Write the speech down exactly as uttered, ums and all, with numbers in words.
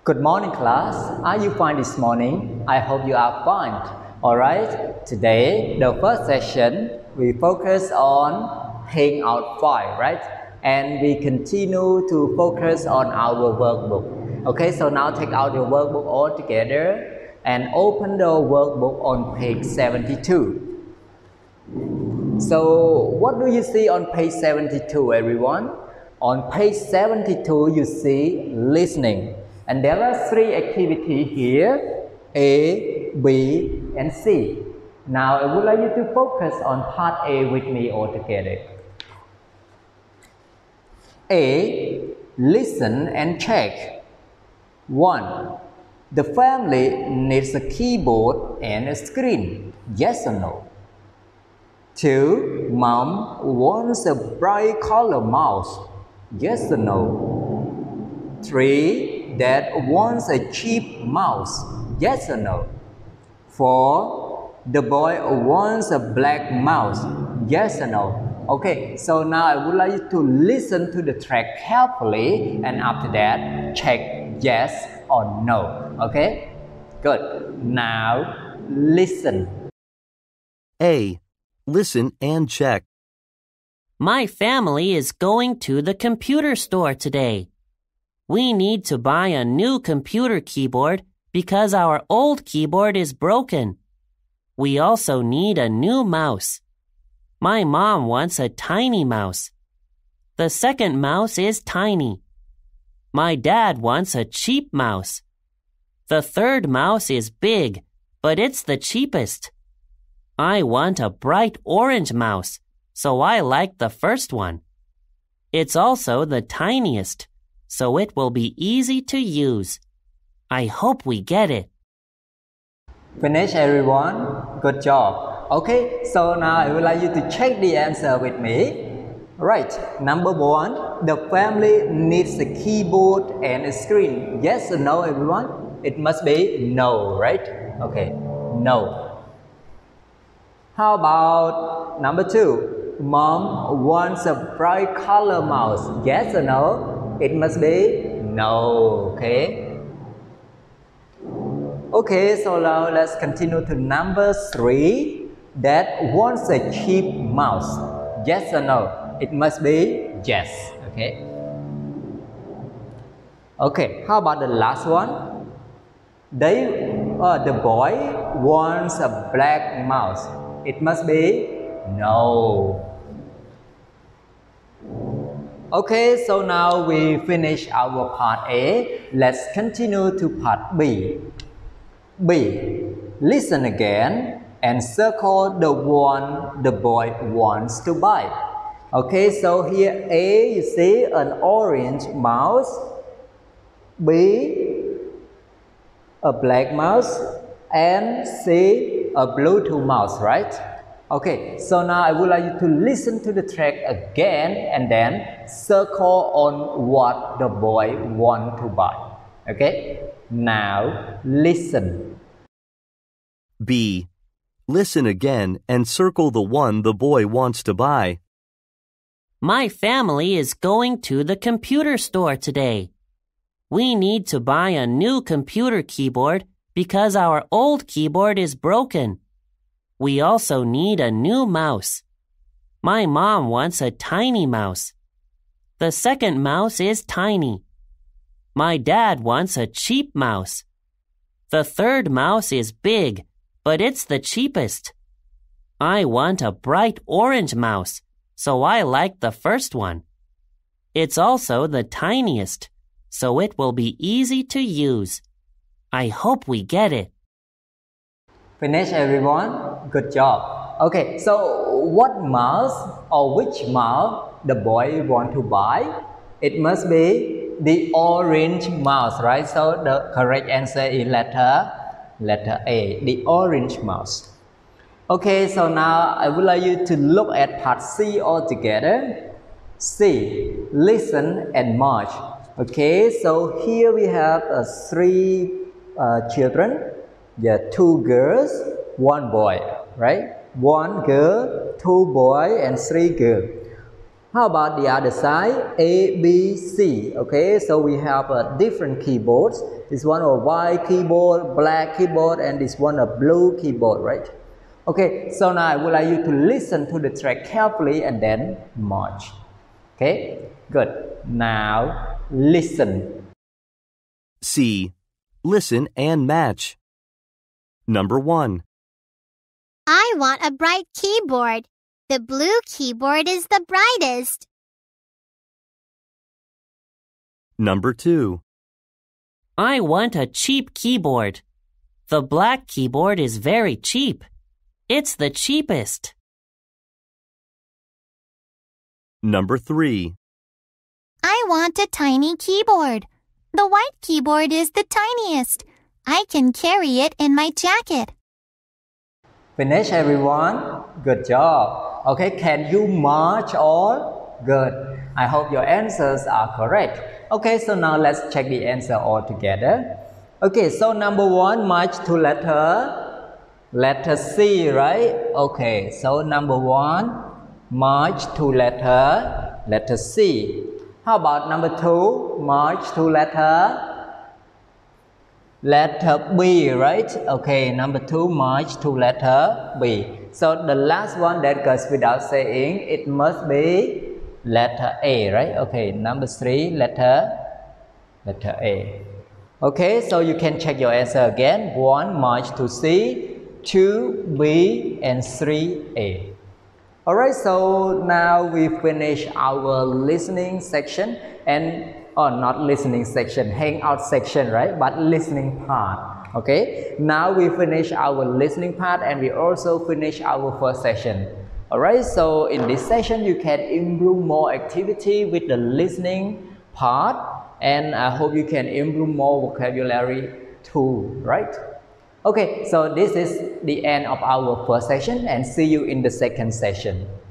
Good morning, class. Are you fine this morning? I hope you are fine. Alright, today, the first session, we focus on hangout file, right? And we continue to focus on our workbook. Okay, so now take out your workbook all together and open the workbook on page seventy-two. So, what do you see on page seventy-two, everyone? On page seventy-two, you see listening. And there are three activities here, A, B, and C. Now, I would like you to focus on part A with me all together. A, listen and check. one. The family needs a keyboard and a screen. Yes or no? two. Mom wants a bright color mouse. Yes or no? three. Dad wants a cheap mouse. Yes or no? four. The boy wants a black mouse. Yes or no? Okay, so now I would like you to listen to the track carefully and after that check yes or no. Okay? Good. Now listen. A. Listen and check. My family is going to the computer store today. We need to buy a new computer keyboard because our old keyboard is broken. We also need a new mouse. My mom wants a tiny mouse. The second mouse is tiny. My dad wants a cheap mouse. The third mouse is big, but it's the cheapest. I want a bright orange mouse, so I like the first one. It's also the tiniest, so it will be easy to use. I hope we get it. Finish, everyone. Good job. Okay, so now I would like you to check the answer with me. Right, number one, the family needs a keyboard and a screen. Yes or no, everyone? It must be no, right? Okay, no. How about number two? Mom wants a bright color mouse. Yes or no? It must be no. Okay. Okay, so now let's continue to number three. Dad wants a cheap mouse. Yes or no? It must be yes. Okay. Okay, how about the last one? They, uh, the boy wants a black mouse. It must be no. Okay, so now we finish our part A. Let's continue to part B. B. Listen again and circle the one the boy wants to buy. Okay, so here A, you see an orange mouse. B, a black mouse. And C, a Bluetooth mouse, right? Okay, so now I would like you to listen to the track again and then circle on what the boy wants to buy. Okay, now listen. B. Listen again and circle the one the boy wants to buy. My family is going to the computer store today. We need to buy a new computer keyboard because our old keyboard is broken. We also need a new mouse. My mom wants a tiny mouse. The second mouse is tiny. My dad wants a cheap mouse. The third mouse is big, but it's the cheapest. I want a bright orange mouse, so I like the first one. It's also the tiniest, so it will be easy to use. I hope we get it. Finish, everyone. Good job. Okay, so what mouse or which mouse the boy want to buy? It must be the orange mouse, right? So the correct answer is letter letter A, the orange mouse. Okay, so now I would like you to look at part C all together. C, listen and march. Okay, so here we have uh, three uh, children. Yeah, two girls, one boy, right? One girl, two boys, and three girls. How about the other side? A, B, C. Okay, so we have uh, different keyboards. This one a white keyboard, black keyboard, and this one a blue keyboard, right? Okay, so now I would like you to listen to the track carefully and then march. Okay, good. Now listen. C. Listen and match. Number one. I want a bright keyboard. The blue keyboard is the brightest. Number two. I want a cheap keyboard. The black keyboard is very cheap. It's the cheapest. Number three. I want a tiny keyboard. The white keyboard is the tiniest. I can carry it in my jacket. Finish, everyone. Good job. Okay, can you march all? Good. I hope your answers are correct. Okay, so now let's check the answer all together. Okay, so number one, march to letter letter C, right? Okay, so number one, march to letter letter C. How about number two, march to letter letter B, right? Okay, number two, march to letter B. So the last one that goes without saying, it must be letter A, right? Okay, number three, letter letter A. Okay, so you can check your answer again. One, march to C, two, B, and three, A. Alright, so now we finish our listening section and or not listening section, hangout section, right? But listening part. Okay, now we finish our listening part and we also finish our first session. Alright, so in this session you can improve more activity with the listening part, and I hope you can improve more vocabulary too, right? Okay, so this is the end of our first session and see you in the second session.